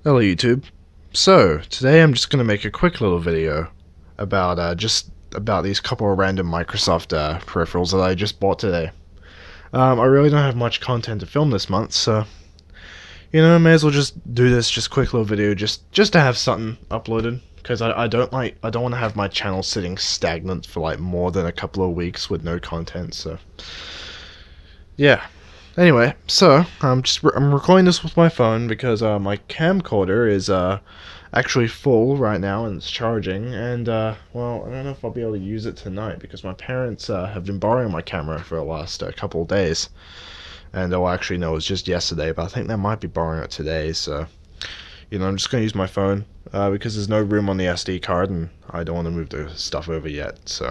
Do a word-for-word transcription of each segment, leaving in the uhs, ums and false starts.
Hello YouTube. So today I'm just going to make a quick little video about uh, just about these couple of random Microsoft uh, peripherals that I just bought today. Um, I really don't have much content to film this month, so you know, I may as well just do this just quick little video just just to have something uploaded, because I, I don't like I don't want to have my channel sitting stagnant for like more than a couple of weeks with no content. So yeah. Anyway, so I'm just re I'm recording this with my phone because uh, my camcorder is uh, actually full right now and it's charging, and uh, well, I don't know if I'll be able to use it tonight because my parents uh, have been borrowing my camera for the last uh, couple of days, and oh, actually no, it was just yesterday, but I think they might be borrowing it today. So you know, I'm just gonna use my phone uh, because there's no room on the S D card, and I don't want to move the stuff over yet. So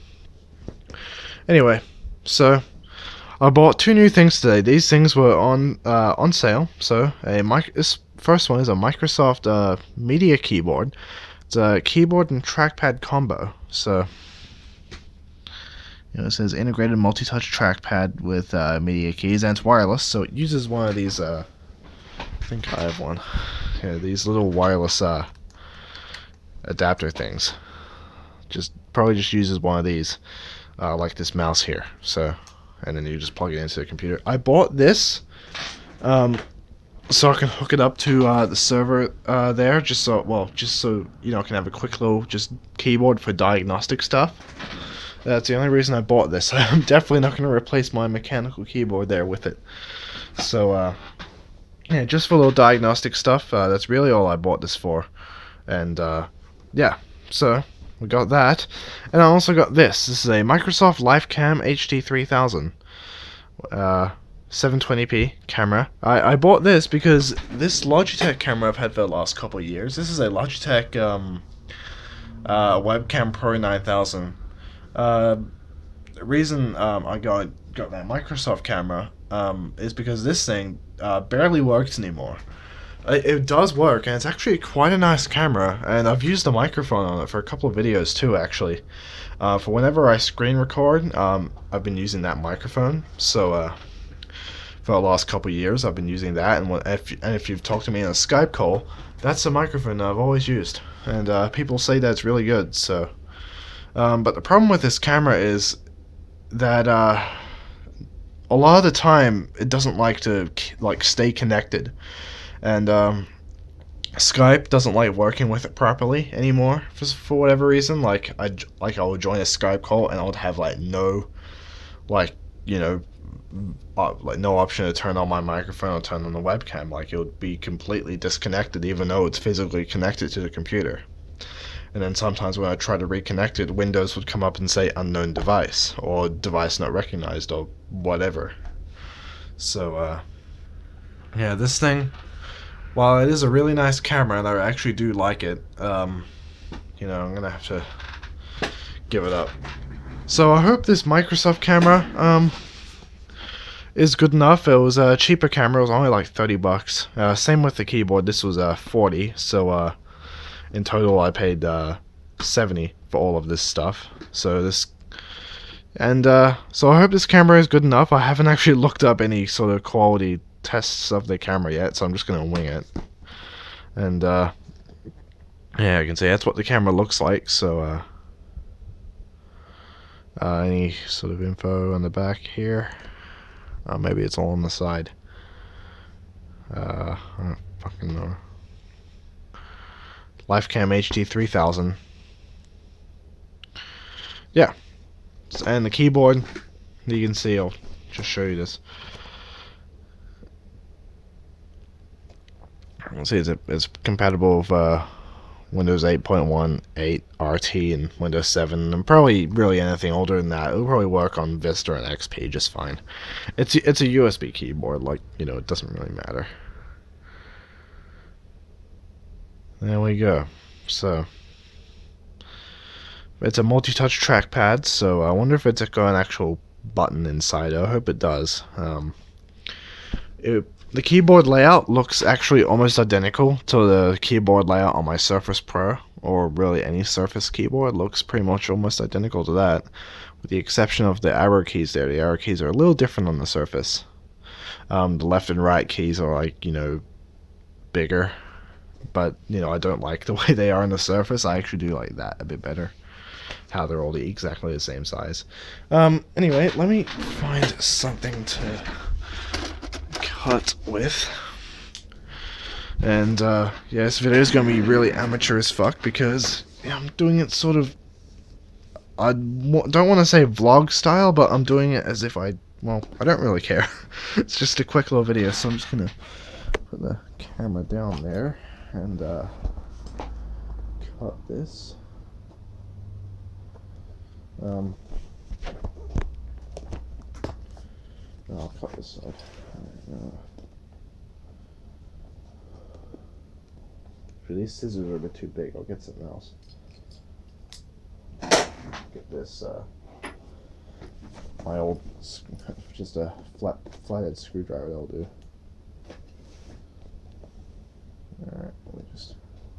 anyway, so. I bought two new things today. These things were on uh, on sale. So a mic this first one is a Microsoft uh, Media Keyboard. It's a keyboard and trackpad combo. So you know, it says integrated multi-touch trackpad with uh, media keys, and it's wireless. So it uses one of these. Uh, I think I have one. Yeah, these little wireless uh, adapter things. Just probably just uses one of these, uh, like this mouse here. So. And then you just plug it into the computer. I bought this um, so I can hook it up to uh, the server uh, there, just so well, just so you know, I can have a quick little just keyboard for diagnostic stuff. That's the only reason I bought this. I'm definitely not going to replace my mechanical keyboard there with it. So uh, yeah, just for little diagnostic stuff. Uh, that's really all I bought this for. And uh, yeah, so. We got that, and I also got this. This is a Microsoft LifeCam H D three thousand uh, seven twenty p camera. I, I bought this because this Logitech camera I've had for the last couple of years. This is a Logitech um, uh, Webcam Pro nine thousand. Uh, the reason um, I got got that Microsoft camera um, is because this thing uh, barely works anymore. It does work, and it's actually quite a nice camera, and I've used the microphone on it for a couple of videos too, actually. Uh, for whenever I screen record, um, I've been using that microphone, so uh, for the last couple of years I've been using that, and, when, if, and if you've talked to me in a Skype call, that's the microphone I've always used, and uh, people say that it's really good. So, um, but the problem with this camera is that uh, a lot of the time it doesn't like to like stay connected. And um, Skype doesn't like working with it properly anymore for, for whatever reason. Like I like I would join a Skype call and I would have like no, like you know, uh, like no option to turn on my microphone or turn on the webcam. Like it would be completely disconnected, even though it's physically connected to the computer. And then sometimes when I try to reconnect it, Windows would come up and say unknown device or device not recognized or whatever. So uh, yeah, this thing. While it is a really nice camera, and I actually do like it, um, you know, I'm gonna have to give it up. So I hope this Microsoft camera um, is good enough. It was a cheaper camera; it was only like thirty bucks. Uh, same with the keyboard. This was uh, forty. So uh, in total, I paid uh, seventy for all of this stuff. So this, and uh, so I hope this camera is good enough. I haven't actually looked up any sort of quality tests of the camera yet, so I'm just gonna wing it. And uh, yeah, you can see that's what the camera looks like. So uh, uh, any sort of info on the back here? Uh, maybe it's all on the side. Uh, I don't fucking know. LifeCam H D three thousand. Yeah, and the keyboard. You can see. I'll just show you this. Let's see, it's, it's compatible with uh, Windows eight point one, eight, R T, and Windows seven, and probably really anything older than that. It'll probably work on Vista and X P just fine. It's it's a U S B keyboard, like, you know, it doesn't really matter. There we go. So it's a multi-touch trackpad, so I wonder if it's got an actual button inside. I hope it does. Um, it The keyboard layout looks actually almost identical to the keyboard layout on my Surface Pro, or really any Surface keyboard. Looks pretty much almost identical to that, with the exception of the arrow keys there. The arrow keys are a little different on the Surface. Um, the left and right keys are, like, you know, bigger but you know, I don't like the way they are on the Surface. I actually do like that a bit better. How they're all the, exactly the same size. Um, anyway, let me find something to cut with. And uh, yeah, this video is going to be really amateur as fuck because yeah, I'm doing it sort of, I don't want to say vlog style, but I'm doing it as if I, well, I don't really care. It's just a quick little video, so I'm just going to put the camera down there and uh, cut this. Um, I'll cut this side. Uh, if these scissors are a bit too big, I'll get something else. Get this, uh, my old, just a flat, flathead screwdriver, that'll do. Alright, let me just,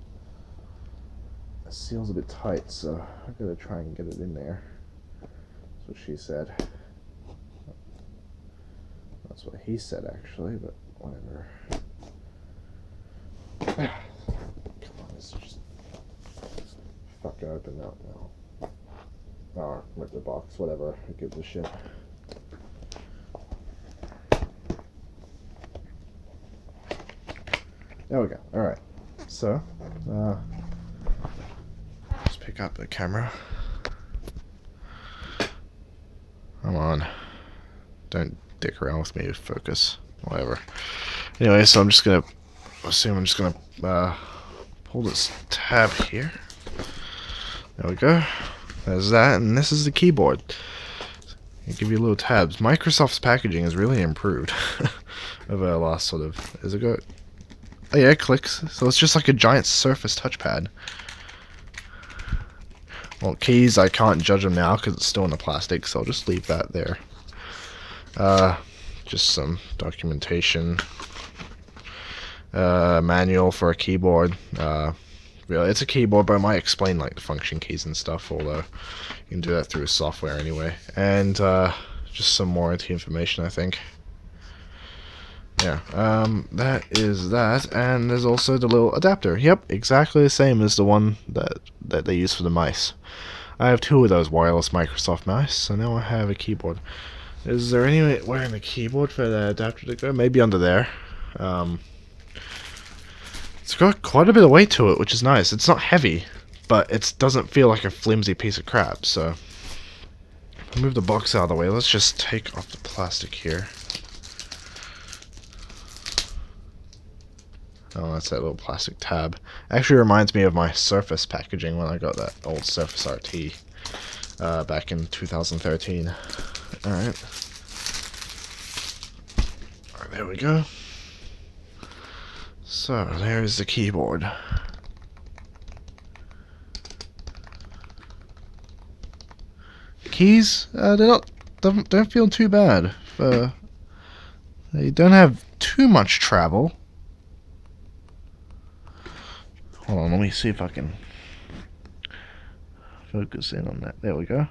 the seal's a bit tight, so I've got to try and get it in there. That's what she said. That's what he said, actually, but whatever. Come on, this is just fucking open out now. Oh, rip the box, whatever. Who gives a shit? There we go. Alright. So, uh, let's pick up the camera. Come on. Don't dick around with me, focus. Whatever. Anyway, so I'm just gonna assume I'm just gonna uh, pull this tab here. There we go. There's that, and this is the keyboard. I'll give you little tabs. Microsoft's packaging has really improved over the last sort of. Is it good? Oh yeah, it clicks. So it's just like a giant Surface touchpad. Well, keys, I can't judge them now because it's still in the plastic, so I'll just leave that there. Uh, just some documentation. Uh, manual for a keyboard. Uh, really, it's a keyboard, but I might explain like the function keys and stuff, although you can do that through software anyway. And uh, just some warranty information, I think. Yeah, um, that is that, and there's also the little adapter. Yep, exactly the same as the one that, that they use for the mice. I have two of those wireless Microsoft mice, so now I have a keyboard. Is there anywhere in the keyboard for the adapter to go? Maybe under there. Um, it's got quite a bit of weight to it, which is nice. It's not heavy, but it doesn't feel like a flimsy piece of crap, so... I'll move the box out of the way. Let's just take off the plastic here. Oh, that's that little plastic tab. Actually reminds me of my Surface packaging when I got that old Surface R T uh, back in two thousand thirteen. Alright. Alright, there we go. So, there's the keyboard. Keys, uh, they're not, don't, don't feel too bad. Uh, they don't have too much travel. Hold on, let me see if I can focus in on that. There we go.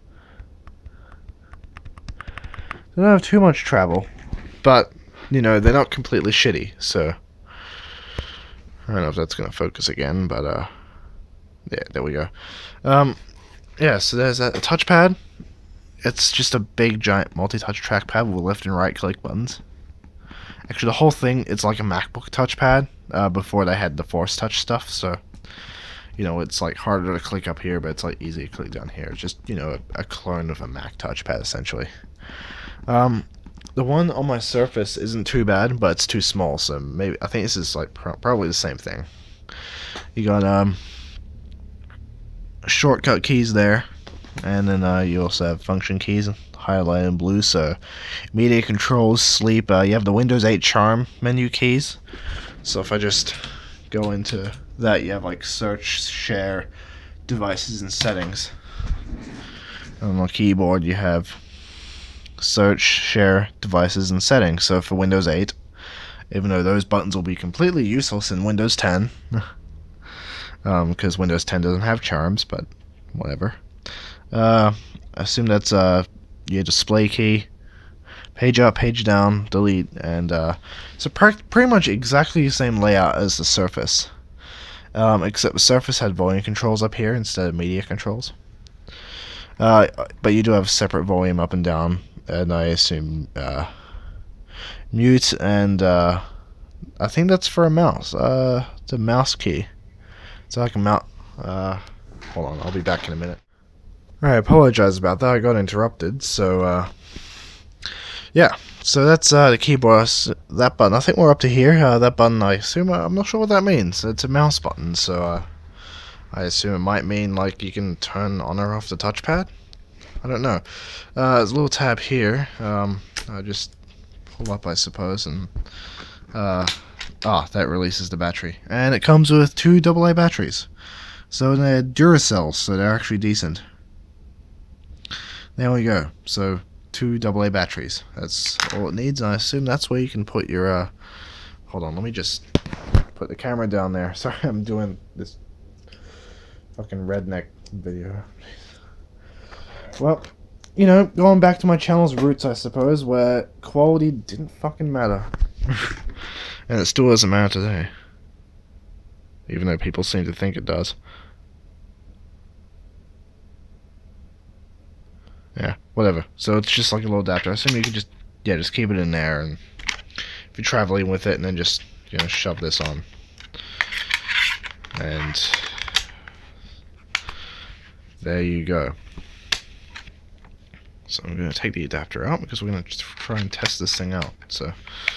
They don't have too much travel, but, you know, they're not completely shitty, so... I don't know if that's going to focus again, but, uh... yeah, there we go. Um, yeah, so there's that. A touchpad. It's just a big, giant multi-touch trackpad with left and right click buttons. Actually, the whole thing, it's like a MacBook touchpad, uh, before they had the Force Touch stuff, so, you know, it's like harder to click up here, but it's like easy to click down here. It's just, you know, a, a clone of a Mac touchpad, essentially. Um, the one on my Surface isn't too bad, but it's too small, so maybe, I think this is like pro probably the same thing. You got, um, shortcut keys there, and then, uh, you also have function keys, highlighted in blue, so media controls, sleep, uh, you have the Windows eight Charm menu keys, so if I just go into that, you have like search, share, devices, and settings. On the keyboard you have search, share, devices, and settings. So for Windows eight, even though those buttons will be completely useless in Windows ten, um, because Windows ten doesn't have charms, but whatever. Uh, I assume that's uh, your display key, page up, page down, delete, and uh, so pretty much exactly the same layout as the Surface. Um, except the Surface had volume controls up here instead of media controls. Uh, but you do have separate volume up and down, and I assume uh, mute, and uh, I think that's for a mouse. Uh, it's a mouse key. It's like a mouse. Uh, hold on, I'll be back in a minute. Alright, I apologize about that. I got interrupted. So, uh, yeah. So that's uh, the keyboard. That button. I think we're up to here. Uh, that button, I assume. I'm not sure what that means. It's a mouse button, so uh, I assume it might mean like you can turn on or off the touchpad. I don't know. Uh, there's a little tab here. Um, I just pull up, I suppose, and uh, ah, that releases the battery. And it comes with two double A batteries. So they're Duracell, so they're actually decent. There we go. So two double A batteries. That's all it needs. And I assume that's where you can put your. Uh, hold on, let me just put the camera down there. Sorry, I'm doing this fucking redneck video. Well, you know, going back to my channel's roots, I suppose, where quality didn't fucking matter. And it still doesn't matter today. Even though people seem to think it does. Yeah, whatever. So it's just like a little adapter. I assume you can just, yeah, just keep it in there, and if you're traveling with it, and then just, you know, shove this on. And there you go. So I'm going to take the adapter out because we're going to try and test this thing out. So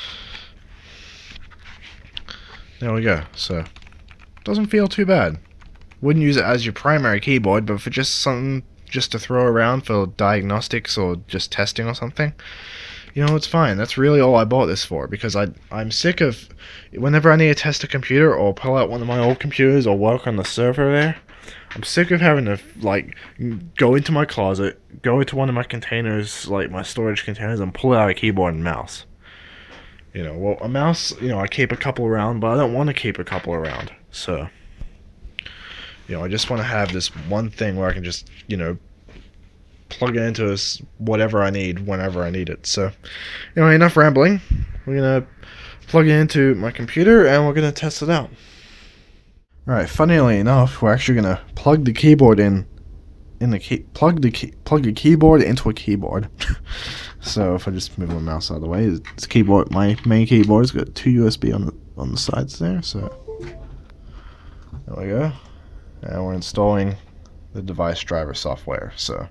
there we go. So doesn't feel too bad. Wouldn't use it as your primary keyboard, but for just something just to throw around for diagnostics or just testing or something, you know, it's fine. That's really all I bought this for, because I I'm sick of whenever I need to test a computer or pull out one of my old computers or work on the server there. I'm sick of having to, like, go into my closet, go into one of my containers, like my storage containers, and pull out a keyboard and mouse. You know, well, a mouse, you know, I keep a couple around, but I don't want to keep a couple around. So, you know, I just want to have this one thing where I can just, you know, plug it into whatever I need whenever I need it. So, anyway, enough rambling. We're going to plug it into my computer, and we're going to test it out. Alright, funnily enough, we're actually gonna plug the keyboard in, in the key, plug the key, plug the keyboard into a keyboard. So if I just move my mouse out of the way, this keyboard, my main keyboard's got two U S B on the on the sides there. So there we go, and we're installing the device driver software. So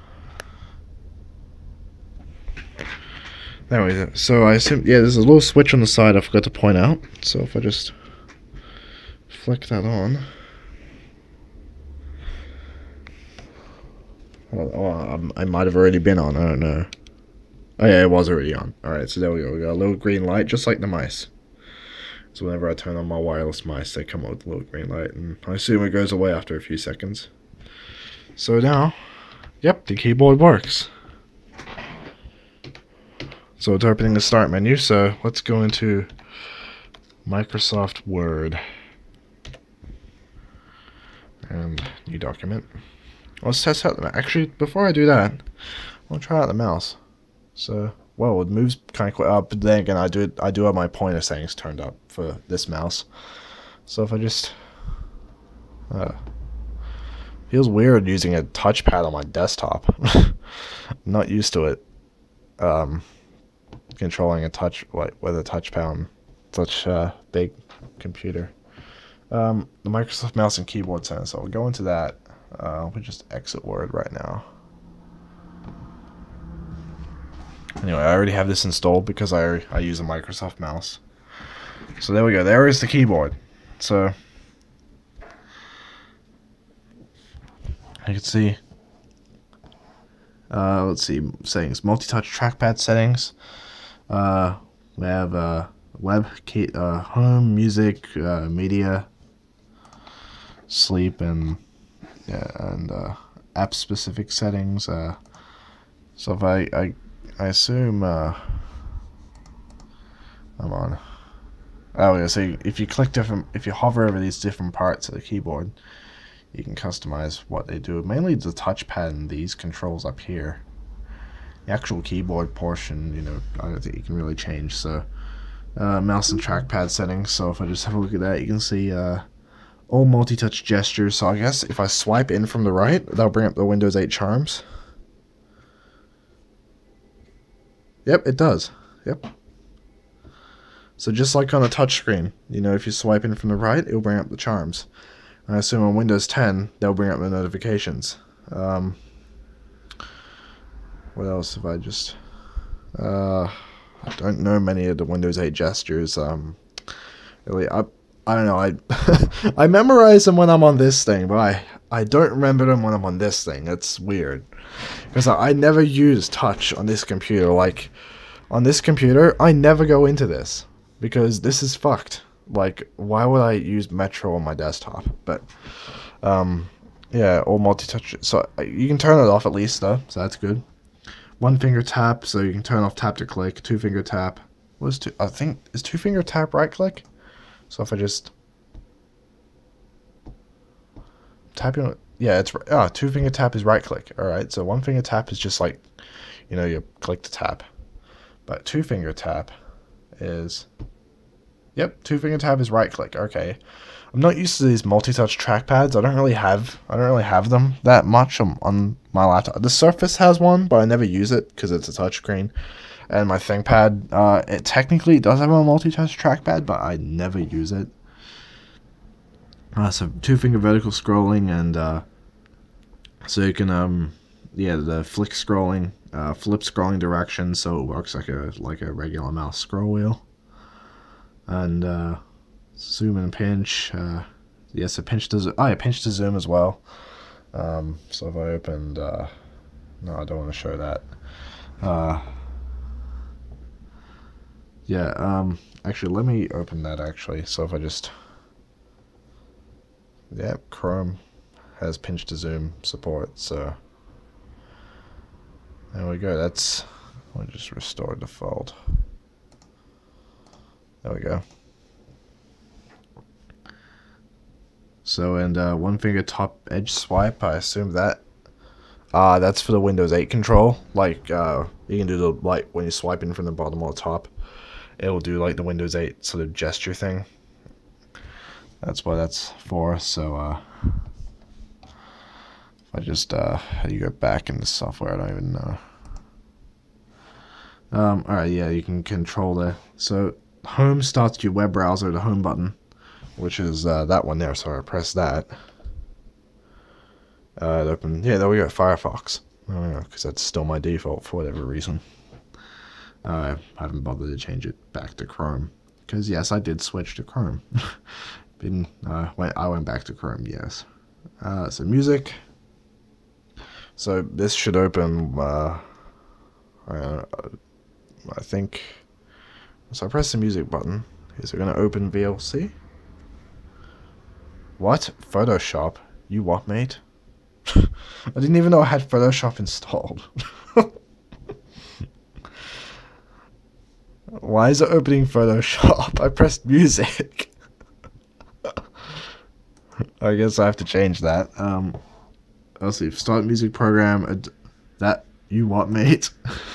there we go. So I assume, yeah, there's a little switch on the side I forgot to point out. So if I just flick that on. Oh, oh, I might have already been on, I don't know. Oh yeah, it was already on. Alright, so there we go. We got a little green light, just like the mice. So whenever I turn on my wireless mice, they come up with a little green light, and I assume it goes away after a few seconds. So now, yep, the keyboard works. So it's opening the start menu, so let's go into Microsoft Word. And new document. Let's test out the mouse. Actually, before I do that, I'll try out the mouse. So, well, it moves kind of quick up, but then again, I do I do have my pointer settings turned up for this mouse. So if I just, uh, feels weird using a touchpad on my desktop. I'm not used to it. Um, controlling a touch like with a touchpad on such a big computer. Um, the Microsoft Mouse and Keyboard Center, so we'll go into that. Uh, we'll just exit Word right now. Anyway, I already have this installed because I, I use a Microsoft mouse. So there we go, there is the keyboard. So, I can see, uh, let's see, settings, multi-touch trackpad settings. Uh, we have uh, web, key, uh, home, music, uh, media, sleep, and yeah, and uh, app specific settings. Uh, so if I I, I assume uh, I'm on. Oh yeah, so if you click different, if you hover over these different parts of the keyboard, you can customize what they do. Mainly the touchpad and these controls up here. The actual keyboard portion, you know, I don't think you can really change. So uh, mouse and trackpad settings. So if I just have a look at that, you can see. Uh, all multi-touch gestures. So I guess if I swipe in from the right, that'll bring up the Windows eight charms. Yep, it does. Yep. So just like on a touchscreen, you know, if you swipe in from the right, it'll bring up the charms. And I assume on Windows ten, they'll bring up the notifications. Um, what else have I just... Uh, I don't know many of the Windows eight gestures. Um, really, I, I don't know. I I memorize them when I'm on this thing, but I, I don't remember them when I'm on this thing. It's weird. Because I, I never use touch on this computer. Like, on this computer, I never go into this. Because this is fucked. Like, why would I use Metro on my desktop? But, um, yeah, all multi-touch. So, you can turn it off at least, though. So, that's good. One finger tap, so you can turn off tap to click. Two finger tap. What is two? I think, is two finger tap right click? So, if I just... Tapping on... Yeah, it's... Ah, two finger tap is right click. Alright, so one finger tap is just like, you know, you click the tap. But two finger tap is... Yep, two finger tap is right click. Okay, I'm not used to these multi-touch trackpads. I don't really have I don't really have them that much on, on my laptop. The Surface has one, but I never use it because it's a touchscreen. And my ThinkPad, uh, it technically does have a multi-touch trackpad, but I never use it. Uh, so two finger vertical scrolling, and uh, so you can um yeah the flick scrolling, uh, flip scrolling direction, so it works like a like a regular mouse scroll wheel. And uh, zoom and pinch. Uh, yes, a pinch to zoom. Oh, yeah, pinch to zoom as well. Um, so if I opened, uh, no, I don't want to show that. Uh, yeah. Um, actually, let me open that. Actually, so if I just, yeah, Chrome has pinch to zoom support. So there we go. That's. I'll just restore default. There we go. So, and uh, one finger top edge swipe, I assume that. Ah, uh, that's for the Windows eight control. Like, uh, you can do the, like, when you swipe in from the bottom or the top, it will do, like, the Windows eight sort of gesture thing. That's what that's for. So, uh, if I just, uh, how do you go back into software? I don't even know. Um, alright, yeah, you can control the, so, home starts your web browser, the home button, which is uh, that one there. So I press that. Uh, it opened. Yeah, there we go. Firefox. Oh, because that's still my default for whatever reason. Uh, I haven't bothered to change it back to Chrome because yes, I did switch to Chrome. Been uh, went I went back to Chrome. Yes. Uh, so music. So this should open. Uh, uh, I think. So I press the music button. Is it going to open V L C? What? Photoshop? You what, mate? I didn't even know I had Photoshop installed. Why is it opening Photoshop? I pressed music. I guess I have to change that. Um, let's see. Start music program. Ad that you what, mate?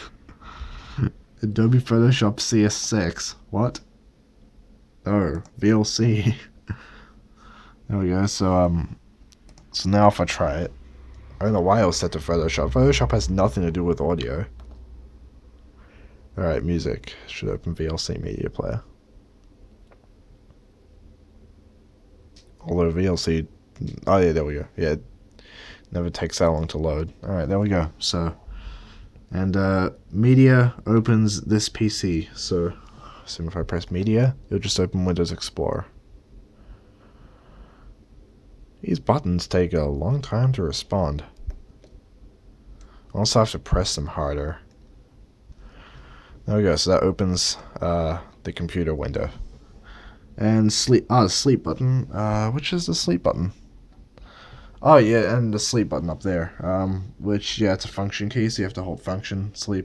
Adobe Photoshop C S six. What? Oh, V L C. There we go. So um, so now if I try it, I don't know why I was set to Photoshop. Photoshop has nothing to do with audio. All right, music should open V L C Media Player. Although V L C, oh yeah, there we go. Yeah, it never takes that long to load. All right, there we go. So. And uh, media opens this P C. So, assume if I press media, it'll just open Windows Explorer. These buttons take a long time to respond. I also have to press them harder. There we go. So that opens uh, the computer window. And sleep. Ah, the sleep button. Uh, which is the sleep button? Oh yeah, and the sleep button up there, um, which, yeah, it's a function key, so you have to hold function, sleep.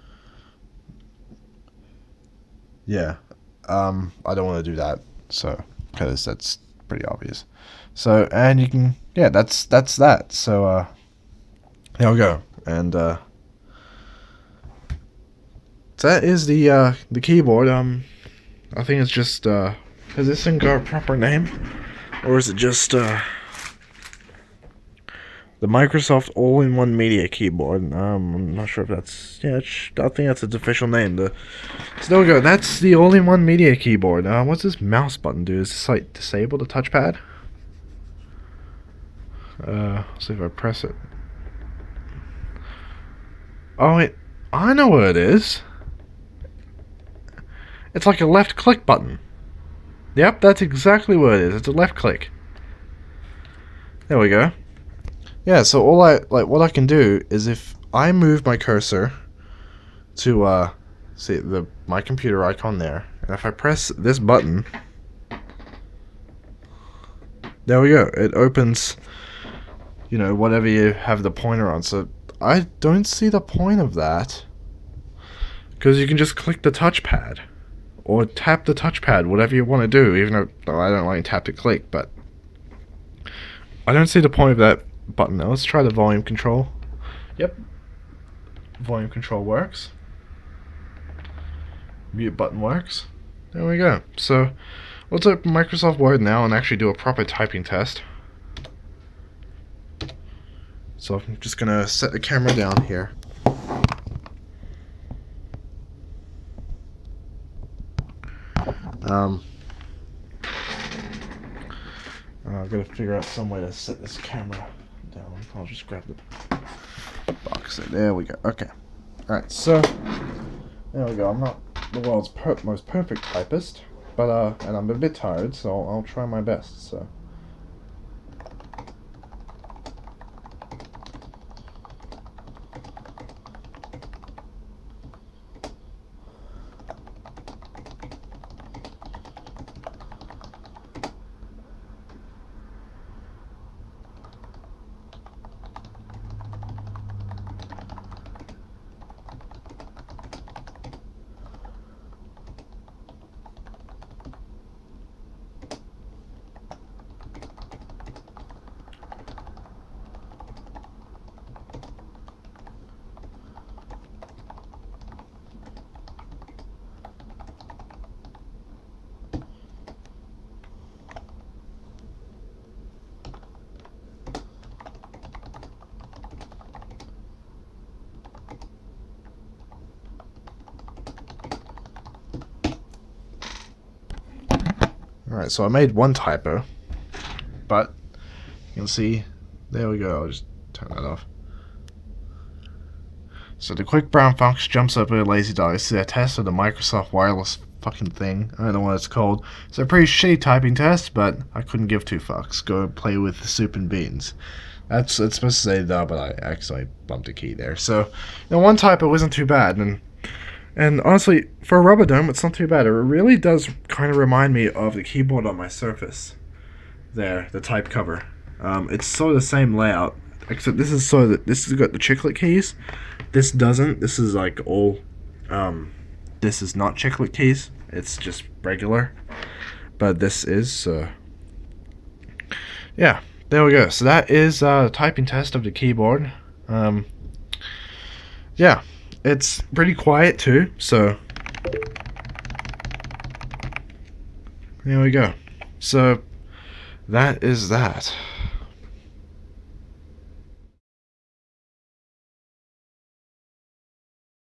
Yeah, um, I don't want to do that, so, because that's pretty obvious. So, and you can, yeah, that's, that's that, so, uh, there we go, and, uh, that is the, uh, the keyboard. um, I think it's just, uh, has this thing got a proper name? Or is it just uh, the Microsoft All-in-One Media Keyboard? Um, I'm not sure if that's... Yeah, it's, I think that's its official name. The, so there we go. That's the All-in-One Media Keyboard. Uh, what's this mouse button do? Is this like disable the touchpad? Uh, let's see if I press it. Oh, wait. I know what it is. It's like a left click button. Yep, that's exactly what it is. It's a left click. There we go. Yeah, so all I like what I can do is if I move my cursor to uh see the my computer icon there, and if I press this button, there we go. It opens, you know, whatever you have the pointer on. So I don't see the point of that, because you can just click the touchpad or tap the touchpad, whatever you want to do. Even though well, I don't like tap to click, but I don't see the point of that button. Now let's try the volume control. Yep, volume control works. Mute button works. There we go. So let's open Microsoft Word now and actually do a proper typing test. So I'm just gonna set the camera down here. Um, I've got to figure out some way to set this camera down. I'll just grab the box. There we go. Okay. Alright, so there we go. I'm not the world's per most perfect typist, but uh, and I'm a bit tired, so I'll, I'll try my best. So. Alright, so I made one typo, but you can see, there we go. I'll just turn that off. So the quick brown fox jumps up at a lazy dog. This is a test of the Microsoft wireless fucking thing. I don't know what it's called. It's a pretty shitty typing test, but I couldn't give two fucks. Go play with the soup and beans. That's it's supposed to say the, but I actually bumped a key there. So, you know, one typo wasn't too bad, and and honestly, for a rubber dome, it's not too bad. It really does kind of remind me of the keyboard on my Surface. There, the type cover. Um, it's sort of the same layout, except this is so that this has got the chiclet keys. This doesn't. This is like all. Um, this is not chiclet keys. It's just regular. But this is. Uh, yeah, there we go. So that is uh, a typing test of the keyboard. Um, yeah, it's pretty quiet too. So there we go. So that is that.